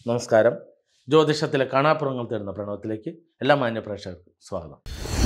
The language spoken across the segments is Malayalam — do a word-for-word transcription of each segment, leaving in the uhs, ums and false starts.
നമസ്കാരം. ജ്യോതിഷത്തിലെ കാണാപ്പുറങ്ങൾ തരുന്ന പ്രണവത്തിലേക്ക് എല്ലാ മാന്യ പ്രേക്ഷകർക്കും സ്വാഗതം.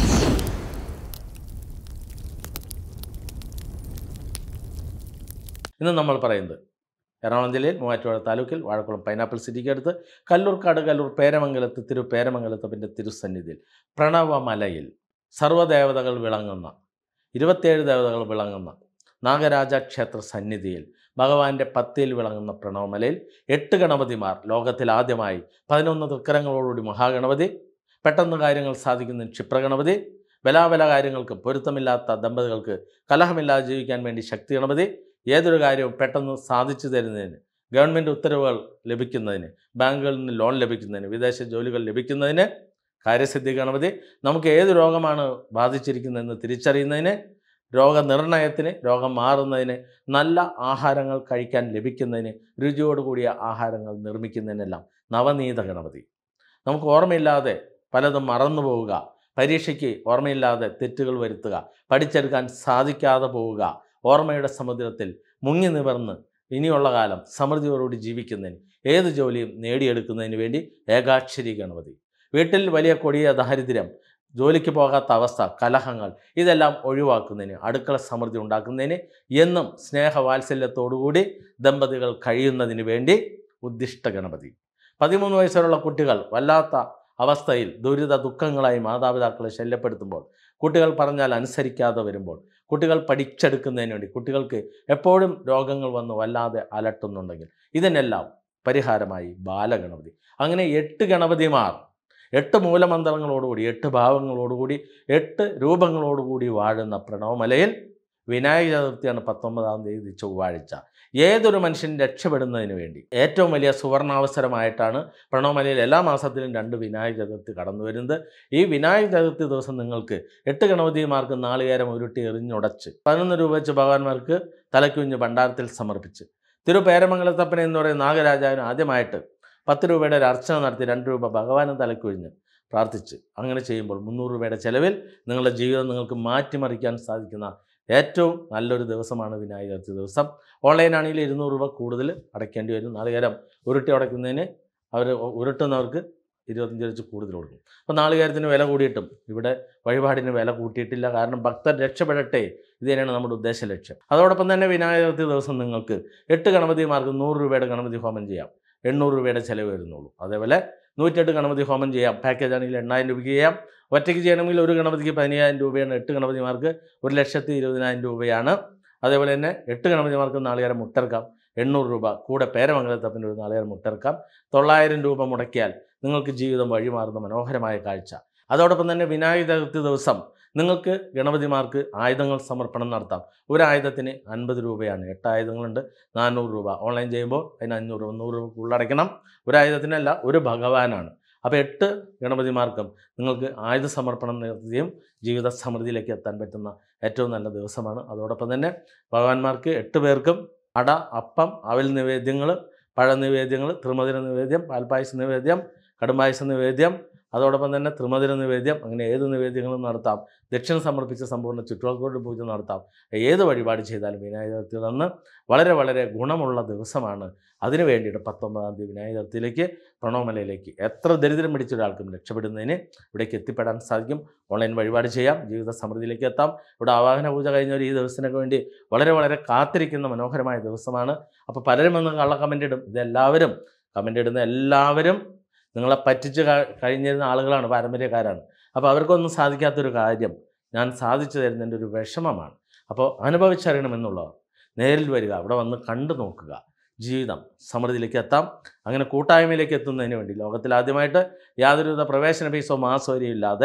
ഇന്ന് നമ്മൾ പറയുന്നത് എറണാകുളം ജില്ലയിൽ മൂവാറ്റുപുഴ താലൂക്കിൽ വാഴക്കുളം പൈനാപ്പിൾ സിറ്റിക്ക് അടുത്ത് കല്ലൂർക്കാട് കല്ലൂർ പേരമംഗലത്ത് തിരു പേരമംഗലത്തപ്പൻ്റെ തിരുസന്നിധിയിൽ പ്രണവമലയിൽ സർവ്വദേവതകൾ വിളങ്ങുന്ന ഇരുപത്തിയേഴ് ദേവതകൾ വിളങ്ങുന്ന നാഗരാജ ക്ഷേത്ര സന്നിധിയിൽ ഭഗവാന്റെ പത്തിയിൽ വിളങ്ങുന്ന പ്രണവമലയിൽ എട്ട് ഗണപതിമാർ ലോകത്തിൽ ആദ്യമായി പതിനൊന്ന് തൃക്കരങ്ങളോടുകൂടി മഹാഗണപതി, പെട്ടെന്ന് കാര്യങ്ങൾ സാധിക്കുന്ന ക്ഷിപ്രഗണപതി, ബലാബല കാര്യങ്ങൾക്ക് പൊരുത്തമില്ലാത്ത ദമ്പതികൾക്ക് കലഹമില്ലാതെ ജീവിക്കാൻ വേണ്ടി ശക്തി ഗണപതി, ഏതൊരു കാര്യവും പെട്ടെന്ന് സാധിച്ചു തരുന്നതിന്, ഗവൺമെൻറ് ഉത്തരവുകൾ ലഭിക്കുന്നതിന്, ബാങ്കുകളിൽ നിന്ന് ലോൺ ലഭിക്കുന്നതിന്, വിദേശ ജോലികൾ ലഭിക്കുന്നതിന് കാര്യസിദ്ധി ഗണപതി, നമുക്ക് ഏത് രോഗമാണ് ബാധിച്ചിരിക്കുന്നതെന്ന് തിരിച്ചറിയുന്നതിന്, രോഗനിർണയത്തിന്, രോഗം മാറുന്നതിന്, നല്ല ആഹാരങ്ങൾ കഴിക്കാൻ ലഭിക്കുന്നതിന്, രുചിയോടുകൂടിയ ആഹാരങ്ങൾ നിർമ്മിക്കുന്നതിനെല്ലാം നവനീത ഗണപതി. നമുക്ക് ഓർമ്മയില്ലാതെ പലതും മറന്നു പോവുക, പരീക്ഷയ്ക്ക് ഓർമ്മയില്ലാതെ തെറ്റുകൾ വരുത്തുക, പഠിച്ചെടുക്കാൻ സാധിക്കാതെ പോവുക, ഓർമ്മയുടെ സമുദ്രത്തിൽ മുങ്ങി നിവർന്ന് ഇനിയുള്ള കാലം സമൃദ്ധിയോടുകൂടി ജീവിക്കുന്നതിന്, ഏത് ജോലിയും നേടിയെടുക്കുന്നതിന് വേണ്ടി ഏകാക്ഷരി ഗണപതി. വീട്ടിൽ വലിയ കൊടിയ ദാരിദ്ര്യം, ജോലിക്ക് പോകാത്ത അവസ്ഥ, കലഹങ്ങൾ ഇതെല്ലാം ഒഴിവാക്കുന്നതിന്, അടുക്കള സമൃദ്ധി ഉണ്ടാക്കുന്നതിന്, എന്നും സ്നേഹവാത്സല്യത്തോടുകൂടി ദമ്പതികൾ കഴിയുന്നതിന് വേണ്ടി ഉദ്ദിഷ്ട ഗണപതി. പതിമൂന്ന് വയസ്സുള്ള കുട്ടികൾ വല്ലാത്ത അവസ്ഥയിൽ ദുരിത ദുഃഖങ്ങളായി മാതാപിതാക്കളെ ശല്യപ്പെടുത്തുമ്പോൾ, കുട്ടികൾ പറഞ്ഞാൽ അനുസരിക്കാതെ വരുമ്പോൾ, കുട്ടികൾ പഠിച്ചെടുക്കുന്നതിന് വേണ്ടി, കുട്ടികൾക്ക് എപ്പോഴും രോഗങ്ങൾ വന്ന് വല്ലാതെ അലട്ടുന്നുണ്ടെങ്കിൽ ഇതിനെല്ലാം പരിഹാരമായി ബാലഗണപതി. അങ്ങനെ എട്ട് ഗണപതിമാർ എട്ട് മൂലമന്ത്രങ്ങളോടുകൂടി, എട്ട് ഭാവങ്ങളോടുകൂടി, എട്ട് രൂപങ്ങളോടുകൂടി വാഴുന്ന പ്രണവമലയിൽ വിനായക ചതുർത്ഥിയാണ് പത്തൊമ്പതാം തീയതി ചൊവ്വാഴ്ച. ഏതൊരു മനുഷ്യൻ രക്ഷപ്പെടുന്നതിന് വേണ്ടി ഏറ്റവും വലിയ സുവർണാവസരമായിട്ടാണ് പ്രണവമലയിൽ എല്ലാ മാസത്തിലും രണ്ട് വിനായക ചതുർത്ഥി കടന്നു വരുന്നത്. ഈ വിനായക ചതുർത്ഥി ദിവസം നിങ്ങൾക്ക് എട്ട് ഗണപതിമാർക്ക് നാളികേരം ഉരുട്ടി എറിഞ്ഞുടച്ച് പതിനൊന്ന് രൂപ വെച്ച് ഭഗവാന്മാർക്ക് തലക്കുഞ്ഞ് ഭണ്ഡാരത്തിൽ സമർപ്പിച്ച് തിരു പേരമംഗലത്തപ്പനെ എന്ന് പറയുന്ന നാഗരാജാവിന് ആദ്യമായിട്ട് പത്ത് രൂപയുടെ ഒരു അർച്ചന നടത്തി രണ്ട് രൂപ ഭഗവാനും തലക്കുഴിഞ്ഞ് പ്രാർത്ഥിച്ച് അങ്ങനെ ചെയ്യുമ്പോൾ മുന്നൂറ് രൂപയുടെ ചിലവിൽ നിങ്ങളുടെ ജീവിതം നിങ്ങൾക്ക് മാറ്റിമറിക്കാൻ സാധിക്കുന്ന ഏറ്റവും നല്ലൊരു ദിവസമാണ് വിനായക ചതുർത്ഥി ദിവസം. ഓൺലൈനാണെങ്കിൽ ഇരുന്നൂറ് രൂപ കൂടുതൽ അടയ്ക്കേണ്ടി വരും. നാളികേരം ഉരുട്ടി അടയ്ക്കുന്നതിന് അവർ ഉരുട്ടുന്നവർക്ക് ഇരുപത്തഞ്ച് വെച്ച് കൂടുതൽ കൊടുക്കും. അപ്പോൾ നാളികേരത്തിന് വില കൂടിയിട്ടും ഇവിടെ വഴിപാടിന് വില കൂട്ടിയിട്ടില്ല. കാരണം ഭക്തർ രക്ഷപ്പെടട്ടെ, ഇത് തന്നെയാണ് നമ്മുടെ ഉദ്ദേശ ലക്ഷ്യം. അതോടൊപ്പം തന്നെ വിനായക ചതുർത്ഥി ദിവസം നിങ്ങൾക്ക് എട്ട് ഗണപതിമാർക്ക് നൂറ് രൂപയുടെ ഗണപതി ഹോമം ചെയ്യാം. എണ്ണൂറ് രൂപയുടെ ചിലവ് വരുന്നുള്ളൂ. അതേപോലെ നൂറ്റെട്ട് ഗണപതി ഹോമം ചെയ്യാം. പാക്കേജ് ആണെങ്കിൽ എണ്ണായിരം രൂപയ്ക്ക് ചെയ്യാം. ഒറ്റയ്ക്ക് ചെയ്യണമെങ്കിൽ ഒരു ഗണപതിക്ക് പതിനയ്യായിരം രൂപയാണ്. എട്ട് ഗണപതിമാർക്ക് ഒരു ലക്ഷത്തി ഇരുപതിനായിരം രൂപയാണ്. അതേപോലെ തന്നെ എട്ട് ഗണപതിമാർക്ക് നാളികേരം മുട്ടിറക്കാം. എണ്ണൂറ് രൂപ കൂടെ പേരമംഗലത്തപ്പൻ്റെ ഒരു നാളികേരം മുട്ടിറക്കാം. തൊള്ളായിരം രൂപ മുടക്കിയാൽ നിങ്ങൾക്ക് ജീവിതം വഴിമാറുന്ന മനോഹരമായ കാഴ്ച. അതോടൊപ്പം തന്നെ വിനായക ചതുർത്ഥി ദിവസം നിങ്ങൾക്ക് ഗണപതിമാർക്ക് ആയുധങ്ങൾ സമർപ്പണം നടത്താം. ഒരു ആയുധത്തിന് അൻപത് രൂപയാണ്. എട്ട് ആയുധങ്ങളുണ്ട്, നാനൂറ് രൂപ. ഓൺലൈൻ ചെയ്യുമ്പോൾ അതിന് അഞ്ഞൂറ് രൂപ നൂറ് രൂപ ഉള്ളടയ്ക്കണം. ഒരു ആയുധത്തിനല്ല, ഒരു ഭഗവാനാണ്. അപ്പോൾ എട്ട് ഗണപതിമാർക്കും നിങ്ങൾക്ക് ആയുധ സമർപ്പണം നടത്തുകയും ജീവിത സമൃദ്ധിയിലേക്ക് എത്താൻ പറ്റുന്ന ഏറ്റവും നല്ല ദിവസമാണ്. അതോടൊപ്പം തന്നെ ഭഗവാന്മാർക്ക് എട്ട് പേർക്കും അട, അപ്പം, അവൽ നിവേദ്യങ്ങൾ, പഴ നിവേദ്യങ്ങൾ, ത്രിമധുര നിവേദ്യം, പാൽപ്പായസ നിവേദ്യം, കടുംപായസ നിവേദ്യം, അതോടൊപ്പം തന്നെ ത്രിമധുര നിവേദ്യം, അങ്ങനെ ഏത് നിവേദ്യങ്ങളും നടത്താം. ദക്ഷിണ സമർപ്പിച്ച സമ്പൂർണ്ണ ചുറ്റുവളക്കോട് പൂജ നടത്താം. ഏത് വഴിപാട് ചെയ്താലും വിനായക ചതുർത്ഥി അന്ന് വളരെ വളരെ ഗുണമുള്ള ദിവസമാണ്. അതിനു വേണ്ടിയിട്ട് പത്തൊമ്പതാം തീയതി വിനായക ചതുർത്ഥിയിലേക്ക് പ്രണവമലയിലേക്ക് എത്ര ദരിദ്രം പിടിച്ച ഒരാൾക്കും രക്ഷപ്പെടുന്നതിന് ഇവിടേക്ക് എത്തിപ്പെടാൻ സാധിക്കും. ഓൺലൈൻ വഴിപാട് ചെയ്യാം, ജീവിത സമൃദ്ധിയിലേക്ക് എത്താം. ഇവിടെ ആവാഹന പൂജ കഴിഞ്ഞവർ ഈ ദിവസത്തിനൊക്കെ വേണ്ടി വളരെ വളരെ കാത്തിരിക്കുന്ന മനോഹരമായ ദിവസമാണ്. അപ്പോൾ പലരും വന്ന് കള്ള കമൻ്റ് ഇടും. ഇതെല്ലാവരും കമൻ്റ് ഇടുന്ന എല്ലാവരും നിങ്ങളെ പറ്റിച്ച് കഴിഞ്ഞിരുന്ന ആളുകളാണ്, പാരമ്പര്യക്കാരാണ്. അപ്പോൾ അവർക്കൊന്നും സാധിക്കാത്തൊരു കാര്യം ഞാൻ സാധിച്ചു തരുന്നതിൻ്റെ ഒരു വിഷമമാണ്. അപ്പോൾ അനുഭവിച്ചറിയണമെന്നുള്ളവർ നേരിൽ വരിക, അവിടെ വന്ന് കണ്ടു നോക്കുക, ജീവിതം സമൃദ്ധിയിലേക്ക് എത്താം. അങ്ങനെ കൂട്ടായ്മയിലേക്ക് എത്തുന്നതിന് വേണ്ടി ലോകത്തിൽ ആദ്യമായിട്ട് യാതൊരുവിധ പ്രവേശന ഫീസോ മാസവരിയോ ഇല്ലാതെ,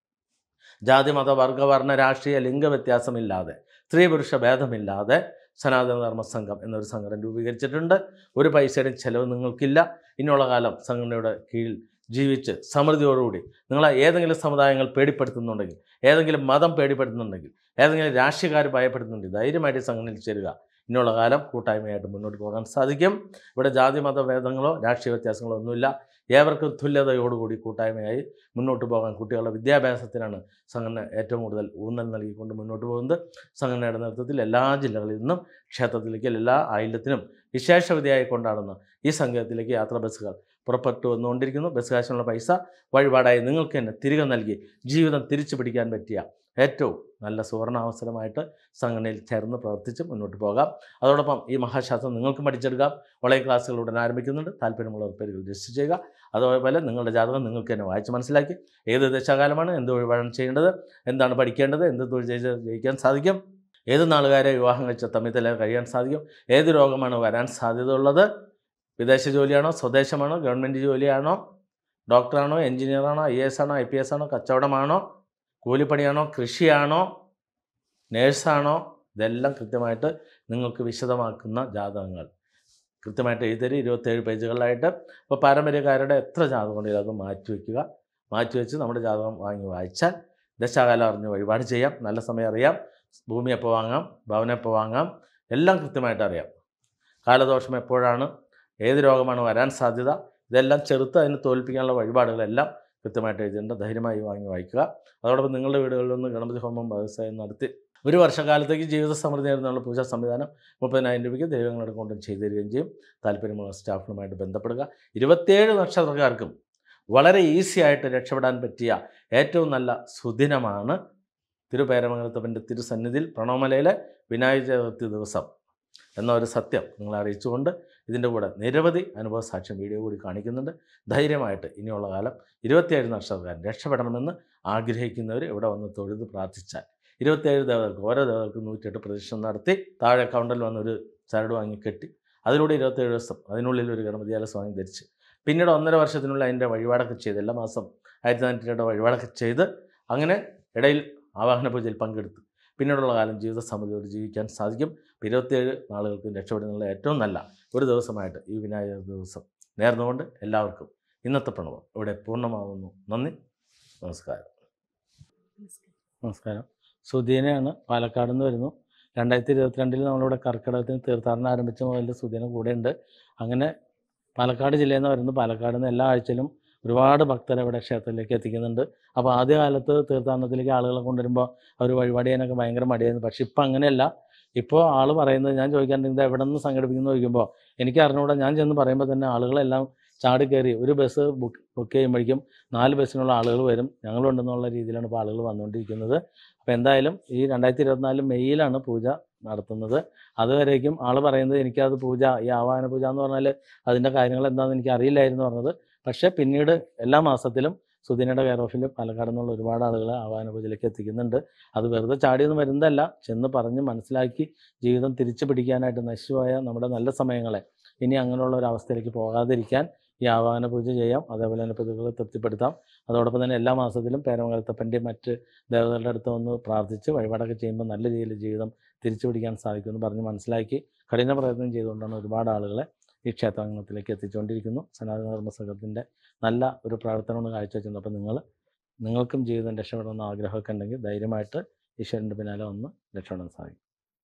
ജാതി മത വർഗ വർണ്ണ രാഷ്ട്രീയ ലിംഗ വ്യത്യാസമില്ലാതെ, സ്ത്രീ പുരുഷ ഭേദമില്ലാതെ സനാതന ധർമ്മ സംഘം എന്നൊരു സംഘടന രൂപീകരിച്ചിട്ടുണ്ട്. ഒരു പൈസയുടെ ചിലവ് നിങ്ങൾക്കില്ല. ഇനിയുള്ള കാലം സംഘടനയുടെ കീഴിൽ ജീവിച്ച് സമൃദ്ധിയോടുകൂടി നിങ്ങൾ ഏതെങ്കിലും സമുദായങ്ങൾ പേടിപ്പെടുത്തുന്നുണ്ടെങ്കിൽ, ഏതെങ്കിലും മതം പേടിപ്പെടുത്തുന്നുണ്ടെങ്കിൽ, ഏതെങ്കിലും രാഷ്ട്രീയക്കാർ ഭയപ്പെടുന്നുണ്ടെങ്കിൽ ധൈര്യമായിട്ട് സംഘടനയിൽ ചേരുക. ഇനിയുള്ള കാലം കൂട്ടായ്മയായിട്ട് മുന്നോട്ട് പോകാൻ സാധിക്കും. ഇവിടെ ജാതി മത ഭേദങ്ങളോ രാഷ്ട്രീയ വ്യത്യാസങ്ങളോ ഒന്നുമില്ല. ഏവർക്കും തുല്യതയോടുകൂടി കൂട്ടായ്മയായി മുന്നോട്ട് പോകാൻ, കുട്ടികളുടെ വിദ്യാഭ്യാസത്തിനാണ് സംഘടന ഏറ്റവും കൂടുതൽ ഊന്നൽ നൽകിക്കൊണ്ട് മുന്നോട്ട് പോകുന്നത്. സംഘടനയുടെ നേതൃത്വത്തിൽ എല്ലാ ജില്ലകളിൽ നിന്നും ക്ഷേത്രത്തിലേക്ക് എല്ലാ ആയില്യത്തിനും വിശേഷവിധിയായി കൊണ്ടാടുന്ന ഈ സംഗീതത്തിലേക്ക് യാത്രാ ബസ്സുകൾ പുറപ്പെട്ടു വന്നുകൊണ്ടിരിക്കുന്നു. ബസ് കാശിനുള്ള പൈസ വഴിപാടായി നിങ്ങൾക്ക് തന്നെ തിരികെ നൽകി ജീവിതം തിരിച്ചു പിടിക്കാൻ പറ്റിയ ഏറ്റവും നല്ല സുവർണാവസരമായിട്ട് സംഘടനയിൽ ചേർന്ന് പ്രവർത്തിച്ച് മുന്നോട്ട് പോകാം. അതോടൊപ്പം ഈ മഹാശാസ്ത്രം നിങ്ങൾക്കും പഠിച്ചെടുക്കാം. ഓൺലൈൻ ക്ലാസ്സുകൾ ഉടൻ ആരംഭിക്കുന്നുണ്ട്. താല്പര്യമുള്ളവർ പേരുകൾ രജിസ്റ്റർ ചെയ്യുക. അതുപോലെ നിങ്ങളുടെ ജാതകം നിങ്ങൾക്ക് തന്നെ വായിച്ച് മനസ്സിലാക്കി ഏത് ദശാകാലമാണ്, എന്ത് വഴിപാടാണ് ചെയ്യേണ്ടത്, എന്താണ് പഠിക്കേണ്ടത്, എന്ത് തൊഴിൽ ചെയ്ത് ജയിക്കാൻ സാധിക്കും, ഏത് നാളുകാരെ വിവാഹം കഴിച്ച തമ്മിൽ കഴിയാൻ സാധിക്കും, ഏത് രോഗമാണ് വരാൻ സാധ്യതയുള്ളത്, വിദേശ ജോലിയാണോ, സ്വദേശമാണോ, ഗവൺമെൻറ് ജോലിയാണോ, ഡോക്ടറാണോ, എഞ്ചിനീയറാണോ, ഐ എ എസ് ആണോ, ഐ പി എസ് ആണോ, കച്ചവടമാണോ, കൂലിപ്പണിയാണോ, കൃഷിയാണോ, നേഴ്സാണോ, ഇതെല്ലാം കൃത്യമായിട്ട് നിങ്ങൾക്ക് വിശദമാക്കുന്ന ജാതകങ്ങൾ കൃത്യമായിട്ട് എഴുതരി ഇരുപത്തേഴ് പേജുകളിലായിട്ട്. ഇപ്പോൾ പാരമ്പര്യക്കാരുടെ എത്ര ജാതകം ഉണ്ടെങ്കിലും അത് മാറ്റിവെക്കുക. മാറ്റിവെച്ച് നമ്മുടെ ജാതകം വാങ്ങി വായിച്ചാൽ ദശാകാലം അറിഞ്ഞ് വഴിപാട് ചെയ്യാം. നല്ല സമയം അറിയാം. ഭൂമി എപ്പോൾ വാങ്ങാം, ഭവനം എപ്പോൾ വാങ്ങാം, എല്ലാം കൃത്യമായിട്ട് അറിയാം. കാലദോഷം എപ്പോഴാണ്, ഏത് രോഗമാണ് വരാൻ സാധ്യത, ഇതെല്ലാം ചെറുത്ത് അതിന് തോൽപ്പിക്കാനുള്ള വഴിപാടുകളെല്ലാം കൃത്യമായിട്ട് എഴുതിയിട്ടുണ്ട്. ധൈര്യമായി വാങ്ങി വായിക്കുക. അതോടൊപ്പം നിങ്ങളുടെ വീടുകളിൽ നിന്ന് ഗണപതി ഹോമം വ്യവസായം നടത്തി ഒരു വർഷക്കാലത്തേക്ക് ജീവിത സമൃദ്ധി നേടുന്നുള്ള പൂജാ സംവിധാനം മുപ്പതിനായിരം രൂപയ്ക്ക് ദൈവങ്ങളുടെ കൊണ്ടും ചെയ്തു തരികയും ചെയ്യും. താല്പര്യമുള്ള സ്റ്റാഫുകളുമായിട്ട് ബന്ധപ്പെടുക. ഇരുപത്തിയേഴ് നക്ഷത്രക്കാർക്കും വളരെ ഈസി ആയിട്ട് രക്ഷപ്പെടാൻ പറ്റിയ ഏറ്റവും നല്ല സുദിനമാണ് തിരുപേരമംഗലത്തപ്പൻ്റെ തിരുസന്നിധിയിൽ പ്രണവമലയിലെ വിനായക ചതുർത്ഥി ദിവസം എന്ന ഒരു സത്യം നിങ്ങളെ അറിയിച്ചുകൊണ്ട് ഇതിൻ്റെ കൂടെ നിരവധി അനുഭവ സാക്ഷ്യം വീഡിയോ കൂടി കാണിക്കുന്നുണ്ട്. ധൈര്യമായിട്ട് ഇനിയുള്ള കാലം ഇരുപത്തിയേഴ് നക്ഷത്രക്കാരൻ രക്ഷപ്പെടണമെന്ന് ആഗ്രഹിക്കുന്നവർ ഇവിടെ വന്ന് തൊഴുത് പ്രാർത്ഥിച്ചാൽ ഇരുപത്തിയേഴ് ദേവതകൾക്ക് ഓരോ ദേവതകൾക്കും നൂറ്റിയെട്ട് പ്രദക്ഷിണം നടത്തി താഴെ കൗണ്ടറിൽ വന്നൊരു ചരട് വാങ്ങി കെട്ടി അതിലൂടെ ഇരുപത്തേഴ് ദിവസം അതിനുള്ളിൽ ഒരു ഗണപതിയാലസ് വാങ്ങി ധരിച്ച് പിന്നീട് ഒന്നര വർഷത്തിനുള്ളിൽ അതിൻ്റെ വഴിപാടൊക്കെ ചെയ്ത് എല്ലാ മാസം ആയിരത്തി നാനൂറ്റി രൂപയുടെ വഴിപാടൊക്കെ ചെയ്ത് അങ്ങനെ ഇടയിൽ ആവാഹന പൂജയിൽ പങ്കെടുത്ത് പിന്നീടുള്ള കാലം ജീവിത സമൃദ്ധിയോട് ജീവിക്കാൻ സാധിക്കും. ഇരുപത്തിയേഴ് നാളുകൾക്ക് രക്ഷപ്പെടുന്നുള്ള ഏറ്റവും നല്ല ഒരു ദിവസമായിട്ട് ഈ വിനായക ദിവസം നേർന്നുകൊണ്ട് എല്ലാവർക്കും ഇന്നത്തെ പ്രണവം ഇവിടെ പൂർണ്ണമാകുന്നു. നന്ദി, നമസ്കാരം. നമസ്കാരം. സുധീനയാണ്, പാലക്കാട് നിന്ന് വരുന്നു. രണ്ടായിരത്തി ഇരുപത്തിരണ്ടിൽ നമ്മളിവിടെ കർക്കിടകത്തിന് തീർത്ഥാടനം ആരംഭിച്ച മുതൽ സുധീന കൂടെ ഉണ്ട്. അങ്ങനെ പാലക്കാട് ജില്ലയിൽ നിന്ന് വരുന്നു. പാലക്കാട് നിന്ന് എല്ലാ ആഴ്ചയിലും ഒരുപാട് ഭക്തരെ ഇവിടെ ക്ഷേത്രത്തിലേക്ക് എത്തിക്കുന്നുണ്ട്. അപ്പോൾ ആദ്യകാലത്ത് തീർത്ഥാടനത്തിലേക്ക് ആളുകളെ കൊണ്ടുവരുമ്പോൾ അവർ വഴിപാട് ചെയ്യാനൊക്കെ ഭയങ്കര മടിയായിരുന്നു. പക്ഷെ ഇപ്പം അങ്ങനെയല്ല. ഇപ്പോൾ ആൾ പറയുന്നത് ഞാൻ ചോദിക്കാറുണ്ട് ഇത് എവിടെ നിന്ന് സംഘടിപ്പിക്കുന്നു ചോദിക്കുമ്പോൾ എനിക്ക് അറിഞ്ഞുകൂടാ. ഞാൻ ചെന്ന് പറയുമ്പോൾ തന്നെ ആളുകളെല്ലാം ചാടി കയറി ഒരു ബസ് ബുക്ക് ബുക്ക് ചെയ്യുമ്പോഴേക്കും നാല് ബസ്സിനുള്ള ആളുകൾ വരും. ഞങ്ങളുണ്ടെന്നുള്ള രീതിയിലാണ് ഇപ്പോൾ ആളുകൾ വന്നുകൊണ്ടിരിക്കുന്നത്. അപ്പോൾ എന്തായാലും ഈ രണ്ടായിരത്തി ഇരുപത്തിനാല് മെയ്യിലാണ് പൂജ നടത്തുന്നത്. അതുവരേക്കും ആൾ പറയുന്നത് എനിക്കത് പൂജ ഈ ആവാഹന പൂജ എന്ന് പറഞ്ഞാൽ അതിൻ്റെ കാര്യങ്ങൾ എന്താണെന്ന് എനിക്ക് അറിയില്ലായിരുന്നു പറഞ്ഞത്. പക്ഷേ പിന്നീട് എല്ലാ മാസത്തിലും സുധീനയുടെ കെയർ ഓഫിൽ പാലക്കാട് നിന്നുള്ള ഒരുപാട് ആളുകൾ ആവാഹന പൂജയിലേക്ക് എത്തിക്കുന്നുണ്ട്. അത് വെറുതെ ചാടിയൊന്നും വരുന്നതല്ല, ചെന്ന് പറഞ്ഞ് മനസ്സിലാക്കി ജീവിതം തിരിച്ചു പിടിക്കാനായിട്ട് നശിച്ചുപോയ നമ്മുടെ നല്ല സമയങ്ങളെ ഇനി അങ്ങനെയുള്ള ഒരു അവസ്ഥയിലേക്ക് പോകാതിരിക്കാൻ ഈ ആവാഹന പൂജ ചെയ്യാം. അതേപോലെ തന്നെ പ്രതികളെ തൃപ്തിപ്പെടുത്താം. അതോടൊപ്പം തന്നെ എല്ലാ മാസത്തിലും പേരമംഗലത്തപ്പൻ്റെയും മറ്റ് ദേവതകളുടെ അടുത്ത് വന്ന് പ്രാർത്ഥിച്ച് വഴിപാടൊക്കെ ചെയ്യുമ്പോൾ നല്ല രീതിയിൽ ജീവിതം തിരിച്ചു പിടിക്കാൻ സാധിക്കുമെന്ന് പറഞ്ഞ് മനസ്സിലാക്കി കഠിന പ്രയത്നം ചെയ്തുകൊണ്ടാണ് ഒരുപാട് ആളുകളെ ഈ ക്ഷേത്രാങ്കണത്തിലേക്ക് എത്തിച്ചുകൊണ്ടിരിക്കുന്നു. സനാതന ധർമ്മ സംഘത്തിൻ്റെ നല്ല ഒരു പ്രവർത്തനമാണ് കാഴ്ചവെച്ചിരുന്നത്. അപ്പോൾ നിങ്ങൾ നിങ്ങൾക്കും ജീവിതം രക്ഷപ്പെടണമെന്ന് ആഗ്രഹമൊക്കെ ഉണ്ടെങ്കിൽ ധൈര്യമായിട്ട് ഈശ്വരൻ്റെ പിന്നാലെ വന്ന് രക്ഷപ്പെടാൻ സാധിക്കും.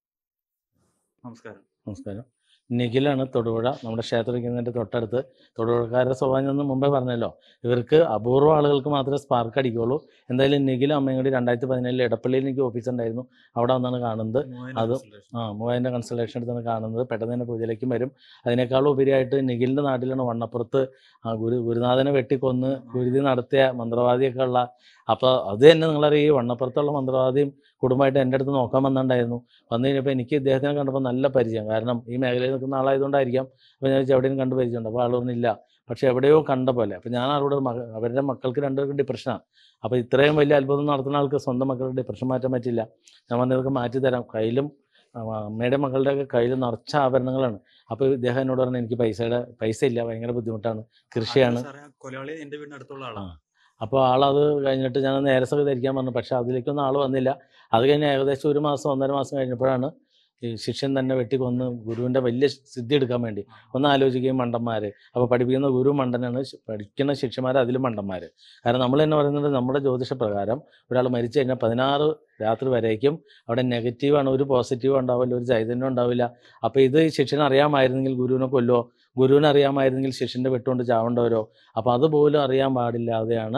നമസ്കാരം. നമസ്കാരം. നിഖിലാണ്, തൊടുപുഴ. നമ്മുടെ ക്ഷേത്രം ഇരിക്കുന്നതിൻ്റെ തൊട്ടടുത്ത്. തൊടുപുഴക്കാരുടെ സ്വഭാവം ഞാൻ മുമ്പേ പറഞ്ഞല്ലോ, ഇവർക്ക് അപൂർവ ആളുകൾക്ക് മാത്രമേ സ്പാർക്ക് അടിക്കുകയുള്ളൂ. എന്തായാലും നിഖിലും അമ്മയും കൂടി രണ്ടായിരത്തി പതിനേഴിൽ ഇടപ്പള്ളിയിൽ എനിക്ക് ഓഫീസ് ഉണ്ടായിരുന്നു. അവിടെ വന്നാണ് കാണുന്നത്. അത് ആ മൂവായിരം കൺസൾട്ടേഷൻ എടുത്താണ് കാണുന്നത്. പെട്ടെന്ന് തന്നെ പൂജയിലേക്കും വരും. അതിനേക്കാളും ഉപരിയായിട്ട് നിഖിലിൻ്റെ നാട്ടിലാണ് വണ്ണപ്പുറത്ത് ഗുരു ഗുരുനാഥനെ വെട്ടിക്കൊന്ന് ഗുരുതി നടത്തിയ മന്ത്രവാദിയൊക്കെ ഉള്ള. അപ്പോൾ അത് തന്നെ നിങ്ങളറിയാം, ഈ വണ്ണപ്പുറത്തുള്ള മന്ത്രവാദിയും കുടുംബമായിട്ട് എൻ്റെ അടുത്ത് നോക്കാൻ വന്നിട്ടുണ്ടായിരുന്നു. വന്നു കഴിഞ്ഞപ്പോൾ എനിക്ക് ഇദ്ദേഹത്തിനെ കണ്ടപ്പോൾ നല്ല പരിചയം. കാരണം ഈ മേഖലയിൽ നിൽക്കുന്ന ആളായതുകൊണ്ടായിരിക്കാം. അപ്പോൾ ഞാൻ വെച്ചാൽ എവിടെയും കണ്ട് പരിചയമുണ്ട്. അപ്പോൾ ആളൊന്നുമില്ല, പക്ഷേ എവിടെയോ കണ്ട പോലെ. അപ്പോൾ ഞാൻ ആളോട് മക അവരുടെ മക്കൾക്ക് രണ്ടുപേർക്കും ഡിപ്രഷനാണ്. അപ്പോൾ ഇത്രയും വലിയ അത്ഭുതം നടത്തുന്ന ആൾക്ക് സ്വന്തം മക്കളുടെ ഡിപ്രഷൻ മാറ്റാൻ പറ്റില്ല. ഞാൻ പറഞ്ഞതൊക്കെ മാറ്റി തരാം. കയ്യിലും അമ്മയുടെ മക്കളുടെയൊക്കെ കയ്യിൽ നിറച്ച ആഭരണങ്ങളാണ്. അപ്പോൾ ഇദ്ദേഹം എന്നോട് പറഞ്ഞാൽ എനിക്ക് പൈസയുടെ പൈസ ഇല്ല, ഭയങ്കര ബുദ്ധിമുട്ടാണ്, കൃഷിയാണ്. അപ്പോൾ ആളത് കഴിഞ്ഞിട്ട് ഞാൻ നേരസൊക്കെ ധരിക്കാൻ പറഞ്ഞു. പക്ഷേ അതിലേക്കൊന്നും ആൾ വന്നില്ല. അത് കഴിഞ്ഞ് ഏകദേശം ഒരു മാസം ഒന്നര മാസം കഴിഞ്ഞപ്പോഴാണ് ഈ ശിഷ്യൻ തന്നെ വെട്ടിക്കൊന്ന് ഗുരുവിൻ്റെ വലിയ സിദ്ധി എടുക്കാൻ വേണ്ടി ഒന്ന് ആലോചിക്കുകയും മണ്ടന്മാർ. അപ്പോൾ പഠിപ്പിക്കുന്ന ഗുരു മണ്ടനാണ്, പഠിക്കുന്ന ശിഷ്യന്മാർ അതിലും മണ്ടന്മാർ. കാരണം നമ്മൾ തന്നെ പറയുന്നത് നമ്മുടെ ജ്യോതിഷപ്രകാരം ഒരാൾ മരിച്ചു കഴിഞ്ഞാൽ പതിനാറ് രാത്രി വരേക്കും അവിടെ നെഗറ്റീവാണ്, ഒരു പോസിറ്റീവ് ഉണ്ടാവില്ല, ഒരു ചൈതന്യം ഉണ്ടാവില്ല. അപ്പോൾ ഇത് ശിഷ്യനെ അറിയാമായിരുന്നെങ്കിൽ ഗുരുവിനെ കൊല്ലോ, ഗുരുവിനെ അറിയാമായിരുന്നെങ്കിൽ ശിഷ്യൻ്റെ വെട്ടുകൊണ്ട് ചാവേണ്ടവരോ. അപ്പോൾ അതുപോലും അറിയാൻ പാടില്ലാതെയാണ്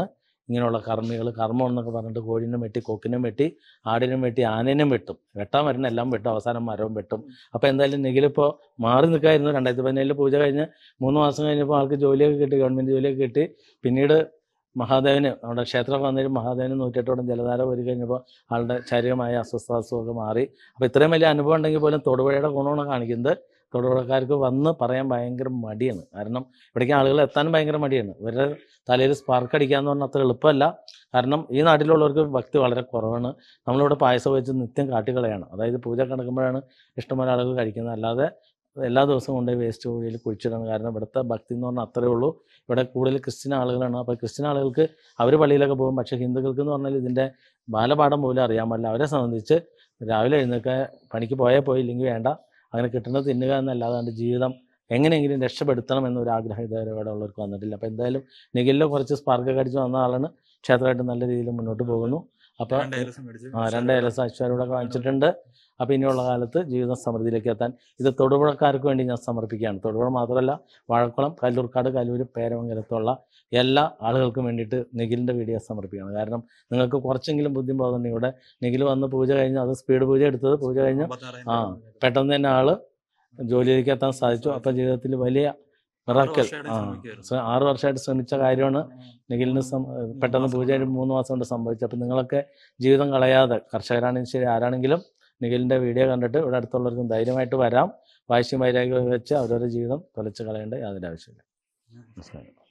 ഇങ്ങനെയുള്ള കർമ്മികൾ കർമ്മം എന്നൊക്കെ പറഞ്ഞിട്ട് കോഴിനും വെട്ടി കൊക്കിനും വെട്ടി ആടിനും വെട്ടി ആനേനും വെട്ടും, വെട്ടാൻ വരുന്ന എല്ലാം വെട്ടും, അവസാനം മരവും വെട്ടും. അപ്പോൾ എന്തായാലും നിഖിലിപ്പോൾ മാറി നിൽക്കായിരുന്നു. രണ്ടായിരത്തി പതിനേഴിൽ പൂജ കഴിഞ്ഞ് മൂന്ന് മാസം കഴിഞ്ഞപ്പോൾ ആൾക്ക് ജോലിയൊക്കെ കിട്ടി, ഗവൺമെൻറ് ജോലിയൊക്കെ കിട്ടി. പിന്നീട് മഹാദേവന് നമ്മുടെ ക്ഷേത്രമൊക്കെ വന്നതിന് മഹാദേവന് നൂറ്റെട്ടോളം ജലധാര ഒരു കഴിഞ്ഞപ്പോൾ ആളുടെ ശാരീരികമായ അസ്വസ്ഥാസുഖമൊക്കെ മാറി. അപ്പോൾ ഇത്രയും വലിയ അനുഭവം ഉണ്ടെങ്കിൽ പോലും തൊടുപുഴയുടെ ഗുണമാണ് കാണിക്കുന്നത്. തൊടുപുഴക്കാർക്ക് വന്ന് പറയാൻ ഭയങ്കര മടിയാണ്. കാരണം ഇവിടേക്ക് ആളുകൾ എത്താനും ഭയങ്കര മടിയാണ്. ഇവരുടെ തലയിൽ സ്പാർക്ക് അടിക്കാന്ന് പറഞ്ഞാൽ അത്ര എളുപ്പമല്ല. കാരണം ഈ നാട്ടിലുള്ളവർക്ക് ഭക്തി വളരെ കുറവാണ്. നമ്മളിവിടെ പായസം വെച്ച് നിത്യം കാട്ടിക്കളയാണ്. അതായത് പൂജ കിടക്കുമ്പോഴാണ് ഇഷ്ടംപോലെ ആളുകൾ കഴിക്കുന്നത്. അല്ലാതെ എല്ലാ ദിവസവും കൊണ്ടുപോയി വേസ്റ്റ് കുഴിയിൽ കുഴിച്ചിടണം. കാരണം ഇവിടുത്തെ ഭക്തി എന്ന് പറഞ്ഞാൽ അത്രയേ ഉള്ളൂ. ഇവിടെ കൂടുതൽ ക്രിസ്ത്യൻ ആളുകളാണ്. അപ്പോൾ ക്രിസ്ത്യൻ ആളുകൾക്ക് അവർ പള്ളിയിലൊക്കെ പോകും. പക്ഷേ ഹിന്ദുക്കൾക്ക് എന്ന് പറഞ്ഞാൽ ഇതിൻ്റെ ബാലപാഠം പോലും അറിയാൻ പാടില്ല. അവരെ സംബന്ധിച്ച് രാവിലെ എഴുന്നേൽക്കാൻ പണിക്ക് പോയാൽ പോയി, ഇല്ലെങ്കിൽ വേണ്ട, അങ്ങനെ കിട്ടുന്നത് തിന്നുക എന്നല്ലാതെ ജീവിതം എങ്ങനെയെങ്കിലും രക്ഷപ്പെടുത്തണം എന്നൊരാഗ്രഹം ഇതുവരെ ഇവിടെ ഉള്ളവർക്ക് വന്നിട്ടില്ല. അപ്പോൾ എന്തായാലും നിഖിലിൽ കുറച്ച് സ്പാർക്കൊക്കെ അടിച്ച് വന്ന ആളാണ്. ക്ഷേത്രമായിട്ട് നല്ല രീതിയിൽ മുന്നോട്ട് പോകുന്നു. അപ്പോൾ ആ രണ്ട് ഏലസ് അശ്വാരൂടൊക്കെ വാങ്ങിച്ചിട്ടുണ്ട്. അപ്പോൾ ഇനിയുള്ള കാലത്ത് ജീവിതം സമൃദ്ധിയിലേക്ക് എത്താൻ ഇത് തൊടുപുഴക്കാർക്ക് വേണ്ടി ഞാൻ സമർപ്പിക്കുകയാണ്. തൊടുപുഴ മാത്രമല്ല, വാഴക്കുളം, കല്ലൂർക്കാട്, കല്ലൂർ, പേരമംഗലത്തുള്ള എല്ലാ ആളുകൾക്കും വേണ്ടിയിട്ട് നിഖിലിൻ്റെ വീഡിയോ സമർപ്പിക്കുകയാണ്. കാരണം നിങ്ങൾക്ക് കുറച്ചെങ്കിലും ബുദ്ധി പോകുന്നുണ്ടെങ്കിൽ ഇവിടെ നിഖിൽ വന്ന് പൂജ കഴിഞ്ഞ്, അത് സ്പീഡ് പൂജ എടുത്തത്, പൂജ കഴിഞ്ഞ് ആ പെട്ടെന്ന് തന്നെ ആൾ ജോലിയിലേക്ക് എത്താൻ സാധിച്ചു. അപ്പോൾ ജീവിതത്തിൽ വലിയ മിറാക്കൽ ആ ആറ് വർഷമായിട്ട് ശ്രമിച്ച കാര്യമാണ് നിഖിലിന് പെട്ടെന്ന് പൂജ മൂന്ന് മാസം കൊണ്ട് സംഭവിച്ചത്. അപ്പം നിങ്ങളൊക്കെ ജീവിതം കളയാതെ, കർഷകരാണെങ്കിലും ശരി ആരാണെങ്കിലും നിഖിലിൻ്റെ വീഡിയോ കണ്ടിട്ട് ഇവിടെ അടുത്തുള്ളവർക്കും ധൈര്യമായിട്ട് വരാം. വാശിയും വൈരാഗ്യം വെച്ച് അവരവരുടെ ജീവിതം തൊലച്ച് കളയേണ്ട യാതൊരു ആവശ്യമില്ല. നമസ്കാരം.